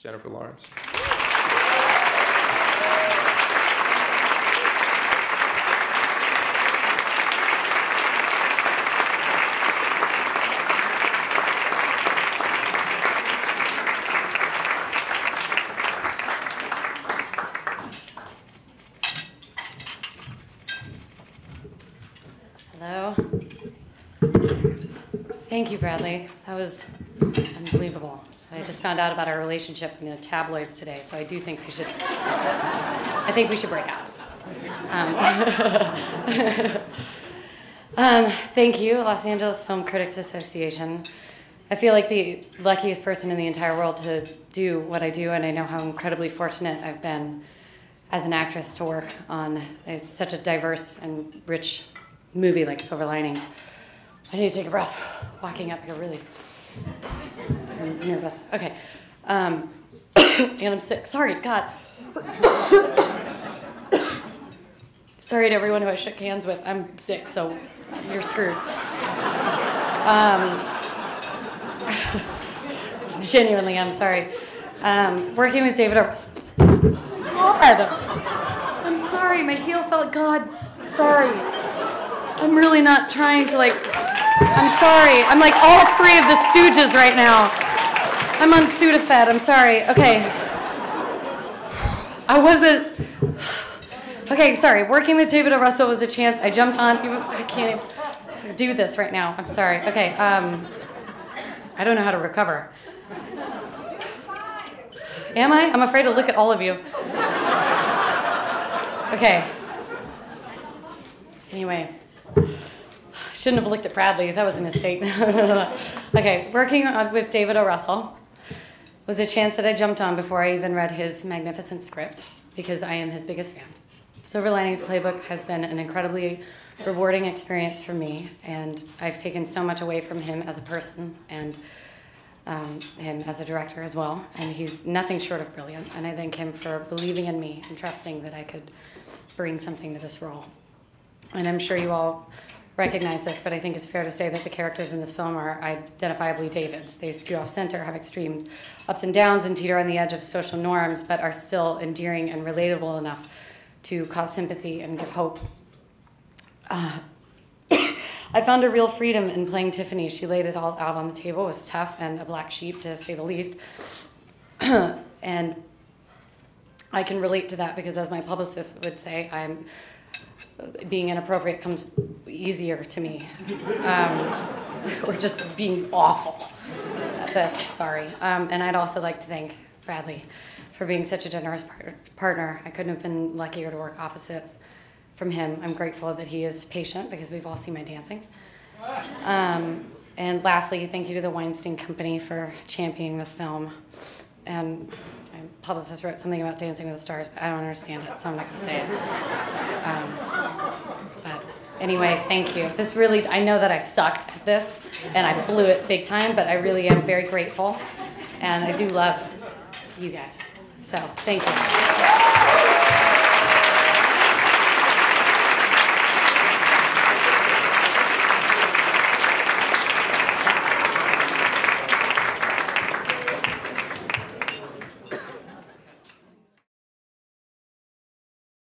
Jennifer Lawrence. Hello. Thank you, Bradley. That was unbelievable. I just found out about our relationship in the tabloids today, so I do think we should. I think we should break up. Thank you, Los Angeles Film Critics Association. I feel like the luckiest person in the entire world to do what I do, and I know how incredibly fortunate I've been as an actress to work on such a diverse and rich movie like Silver Linings. I need to take a breath. Walking up here, really. I'm nervous. Okay. And I'm sick. Sorry, God. Sorry to everyone who I shook hands with. I'm sick, so you're screwed. Genuinely, I'm sorry. Working with David Russell. God. I'm sorry. My heel felt. God. Sorry. I'm really not trying to, I'm sorry. I'm like all three of the Stooges right now. I'm on Sudafed. I'm sorry. Okay. I wasn't. Okay, sorry. Working with David O. Russell was a chance. I jumped on. I can't even do this right now. I'm sorry. Okay. I don't know how to recover. Am I? I'm afraid to look at all of you. Okay. Anyway. Shouldn't have looked at Bradley. That was a mistake. Okay, working with David O. Russell was a chance that I jumped on before I even read his magnificent script, because I am his biggest fan. Silver Linings Playbook has been an incredibly rewarding experience for me, and I've taken so much away from him as a person and him as a director as well, and he's nothing short of brilliant, and I thank him for believing in me and trusting that I could bring something to this role. And I'm sure you all recognize this, but I think it's fair to say that the characters in this film are identifiably David's. They skew off center, have extreme ups and downs, and teeter on the edge of social norms, but are still endearing and relatable enough to cause sympathy and give hope. I found a real freedom in playing Tiffany. She laid it all out on the table, was tough and a black sheep, to say the least. And I can relate to that because, as my publicist would say, being inappropriate comes easier to me. Or just being awful at this, sorry. And I'd also like to thank Bradley for being such a generous partner. I couldn't have been luckier to work opposite from him. I'm grateful that he is patient, because we've all seen my dancing. And lastly, thank you to the Weinstein Company for championing this film. And my publicist wrote something about Dancing with the Stars, but I don't understand it, so I'm not going to say it. But anyway, thank you. This really, I know that I sucked at this, and I blew it big time, but I really am very grateful, and I do love you guys. So, thank you.